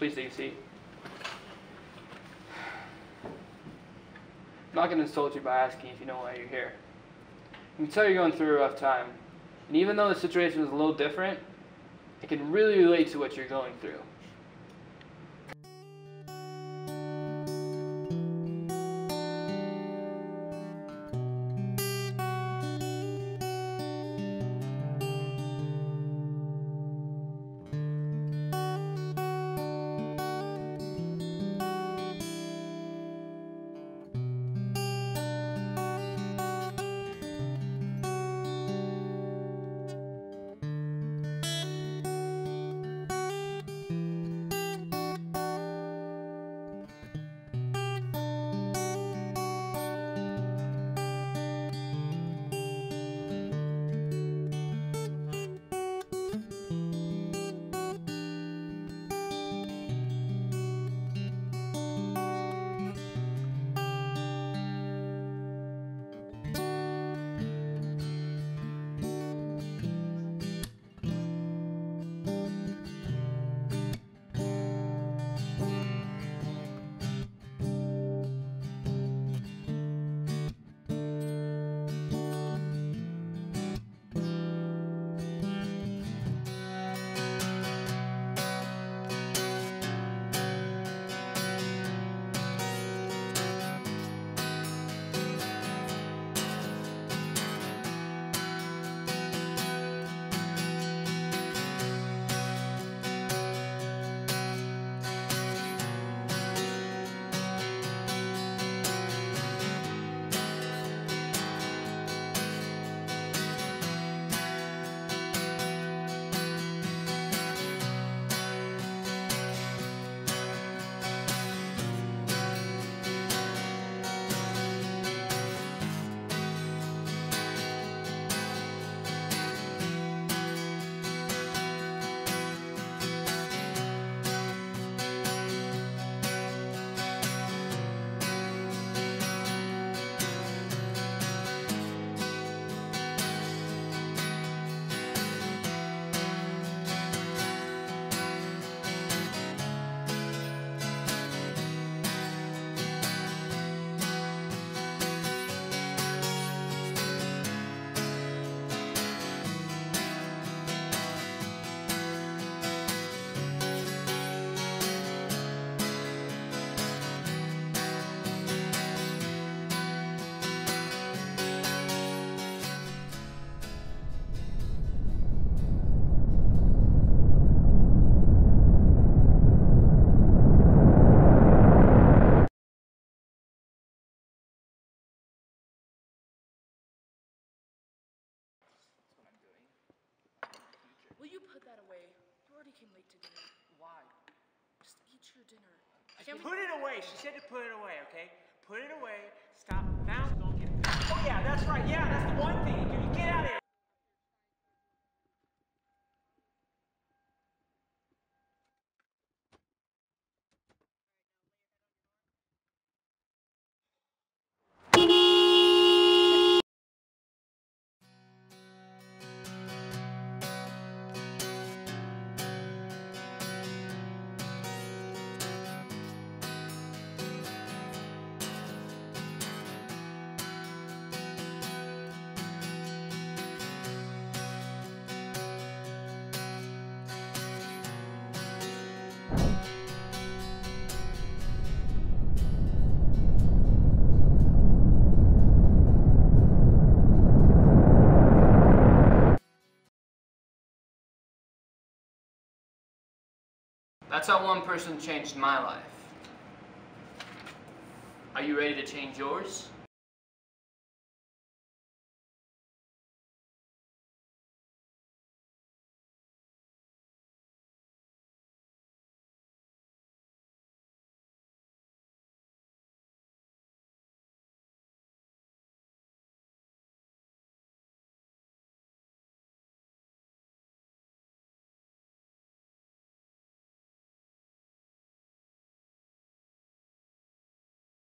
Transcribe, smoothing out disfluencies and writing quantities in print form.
Please take a seat. I'm not going to insult you by asking if you know why you're here. I can tell you're going through a rough time. And even though the situation is a little different, I can really relate to what you're going through. Will you put that away? You already came late to dinner. Why? Just eat your dinner. Put it away. She said to put it away, okay? Put it away. Stop. Now don't get. Oh yeah, that's right. Yeah, that's the one thing you do. You get out of here. That's how one person changed my life. Are you ready to change yours?